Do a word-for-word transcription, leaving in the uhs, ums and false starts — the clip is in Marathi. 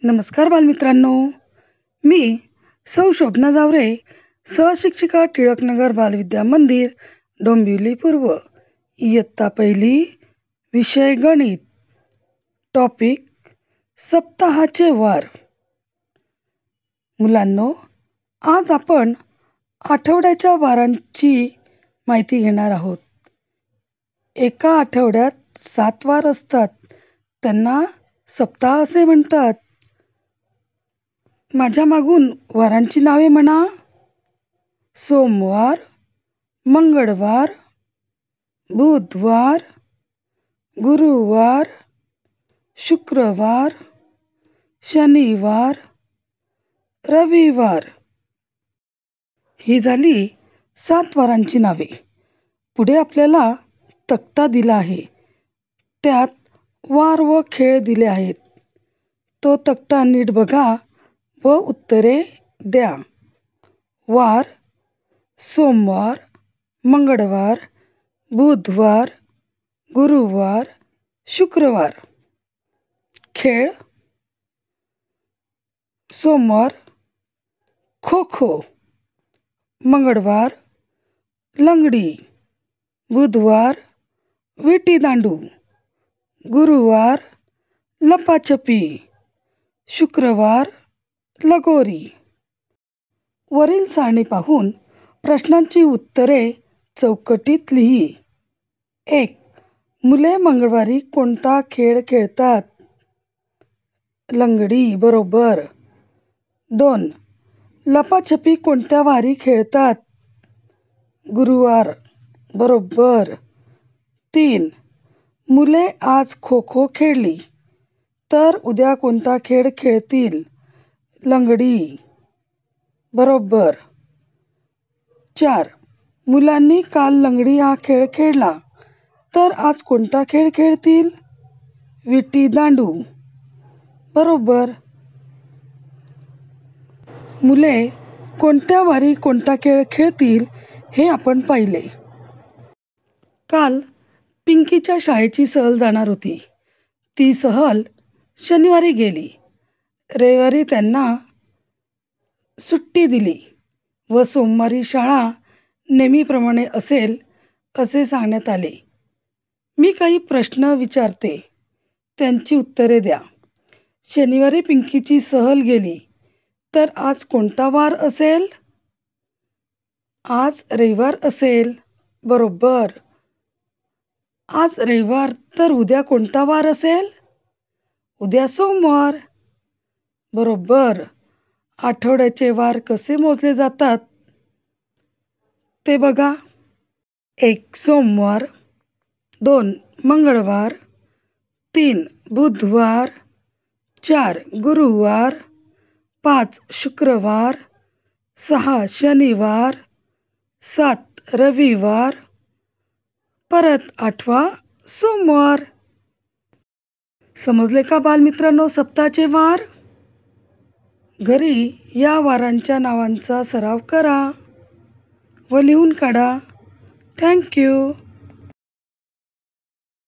नमस्कार बालमित्रांनो, मी सौ शोभना जावरे, सहशिक्षिका टिळकनगर बालविद्या मंदिर, डोंबिवली पूर्व, इयत्ता पहिली, विषय गणित, टॉपिक सप्ताहाचे वार. मुलांनो, आज आपण आठवड्याच्या वारांची माहिती घेणार आहोत. एका आठवड्यात सात वार असतात, त्यांना सप्ताह असे म्हणतात. माझ्या मागून वारांची नावे म्हणा. सोमवार, मंगळवार, बुधवार, गुरुवार, शुक्रवार, शनिवार, रविवार. ही झाली सात वारांची नावे. पुढे आपल्याला तक्ता दिला आहे, त्यात वार व खेळ दिले आहेत. तो तक्ता नीट बघा व उत्तरे द्या. वार: सोमवार, मंगळवार, बुधवार, गुरुवार, शुक्रवार. खेळ: सोमवार खो खो, मंगळवार लंगडी, बुधवार विटी दांडू, गुरुवार लपाछपी, शुक्रवार लगोरी. वरील सारणी पाहून प्रश्नांची उत्तरे चौकटीत लिही. एक. मुले मंगळवारी कोणता खेळ खेळतात? लंगडी. बरोबर. दोन. लपाछपी कोणत्या वारी खेळतात? गुरुवार. बरोबर. तीन. मुले आज खो खो खेळली, तर उद्या कोणता खेळ खेळतील? लंगडी. बरोबर. चार. मुलांनी काल लंगडी हा खेळ खेळला, तर आज कोणता खेळ खेळतील? विटी दांडू. बरोबर. मुले कोणत्या वारी कोणता खेळ खेळतील हे आपण पाहिले. काल पिंकीच्या शाळेची सहल जाणार होती. ती सहल शनिवारी गेली. रविवारी त्यांना सुट्टी दिली व सोमवारी शाळा नेहमीप्रमाणे असेल असे सांगण्यात आले. मी काही प्रश्न विचारते, त्यांची उत्तरे द्या. शनिवारी पिंकीची सहल गेली, तर आज कोणता वार असेल? आज रविवार असेल. बरोबर. आज रविवार, तर उद्या कोणता वार असेल? उद्या सोमवार. बरोबर. आठवड्याचे वार कसे मोजले जातात ते बघा. एक. सोमवार. दोन. मंगळवार. तीन. बुधवार. चार. गुरुवार. पाच. शुक्रवार. सहा. शनिवार. सात. रविवार. परत आठवा सोमवार. समजले का बालमित्रांनो सप्ताहाचे वार? घरी या वारांच्या नावांचा सराव करा व लिहून काढा. Thank you.